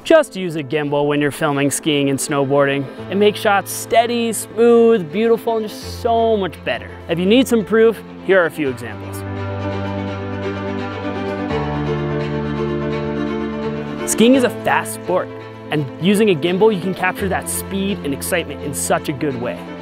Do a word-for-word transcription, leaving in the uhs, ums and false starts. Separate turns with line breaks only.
Just use a gimbal when you're filming skiing and snowboarding. It makes shots steady, smooth, beautiful, and just so much better. If you need some proof, here are a few examples. Skiing is a fast sport, and using a gimbal, you can capture that speed and excitement in such a good way.